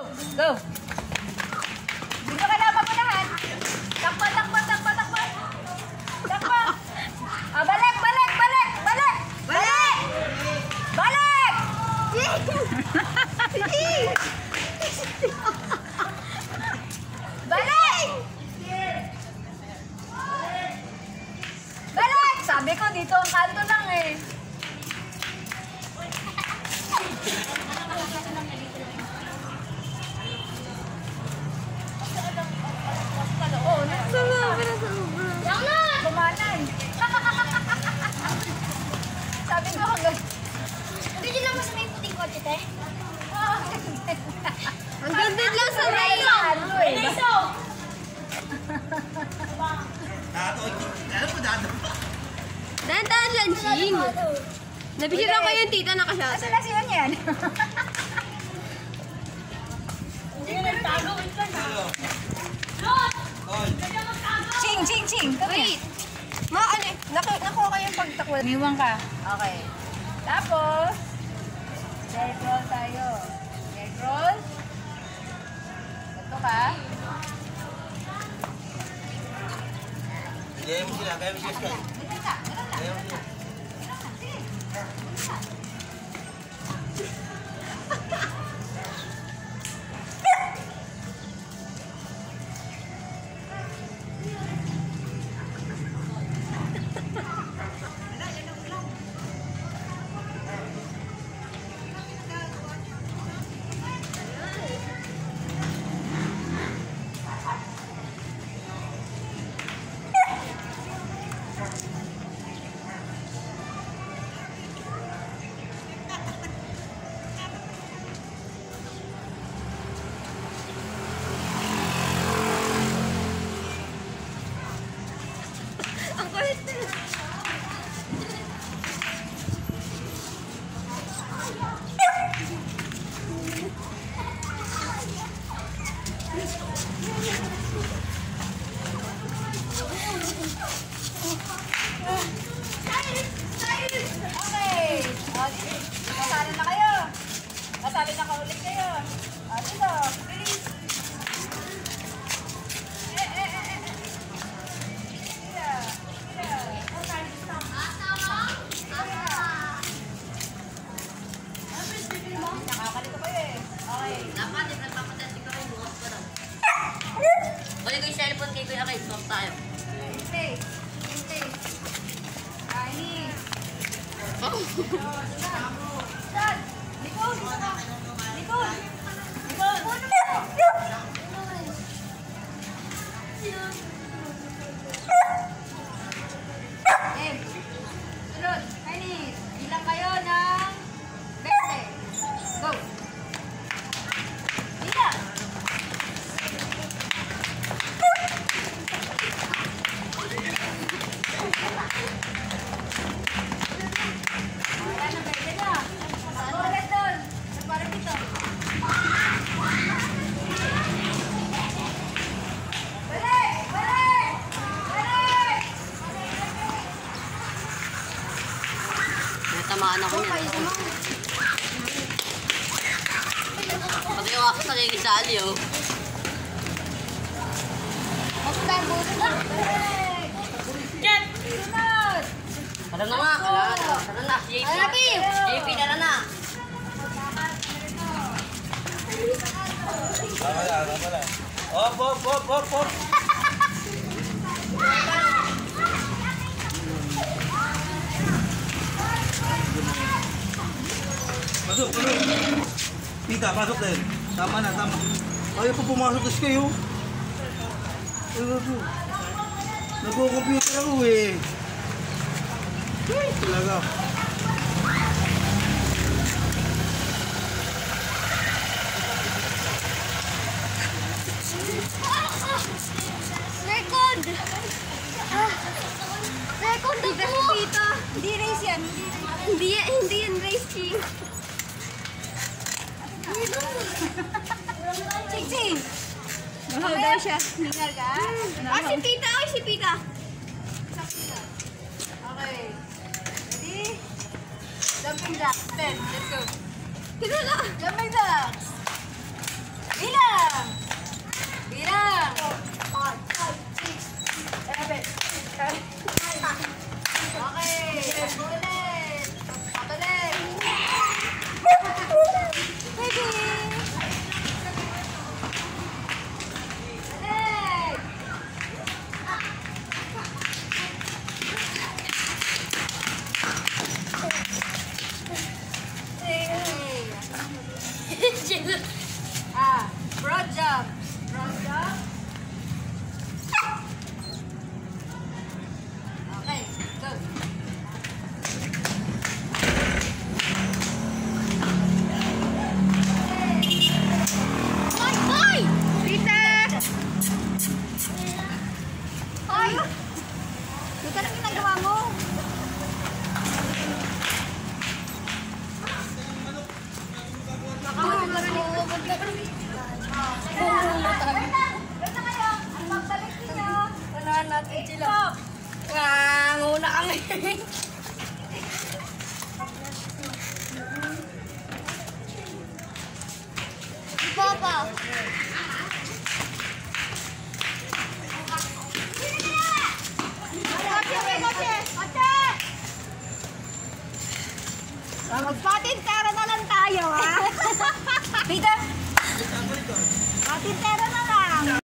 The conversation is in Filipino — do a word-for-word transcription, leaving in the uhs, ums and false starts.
Go! Dito ka na magunahan. Takbo, takbo, takbo, takbo. Takbo. Ah, balik, balik, balik, balik. Balik! Balik! Balik! Balik! Sabi ko dito ang kanto lang eh. Oh, nasa loob, nasa loob. Yan na! Bumanay. Sabi ko hanggang... Pwede lang mas may puting kotse, te? Ang ganda lang sa may ano eh. Naiso! Alam mo, dado pa. Dahan-dahan lang, Ching. Nabigyan ko yung tita na kasyata. Asa na siya yan? Hindi na nagtago. Wait lang. Ching, ching, ching. Wait. Ma, ano eh. Naku- Nakuha ko yung pagtakbo. Umiwang ka. Okay. Tapos, leg roll tayo. Leg roll. Ito ka. Gaya mo sila, gaya mo sila, Sky. Dito ka. Ganun lang. Gaya mo sila. Sige. Ganun lang. Ang kulit nila. Okay. Kasali na kayo. Kasali na kaulit kayo. O, dito. Bilis. Eh, eh, eh, eh. Tira. Tira. Nakakalito kayo eh. Okay. Dapat yung nagpapatansin ko rin bukas pa daw. Kunin ko yung cellphone kay Kuya Kay, swap tayo. Stay. Stay. Kaini. Dad! Nicole! Nicole! Nicole! Puno mo! Em, sunod. Kaini. Bilang kayo ng twenty. Go! Bilang! Wala na, pwede na. Ako ulit doon. Parang dito. Balik! Balik! Balik! Natamaan ako niya. Pati yung ako nakikisali, oh. Basta ang buto na. Balik! Sunod! Alam na nga, kailangan na. Tara na, J P. J P, tara na. Tama lang, tama lang. Op, op, op, op, op. Pasok, pasok. Tita, pasok din. Tama na, tama. Ayaw po pumasok kasi kayo. Ayaw po. Nagko-computer ako eh. Ay, talaga. Record! Record ako! Tita! Hindi race yan. Hindi yan, hindi yan racing. Ching-ching! Mahal daw siya. Hingal ka? Ah, si Tita! Ay, si Tita! Okay. Ready? Jumping jacks. Ten. Let's go. Tita na! Jumping jacks. Papa. Magpatintera na lang tayo, ha? Tita! Patintera na lang.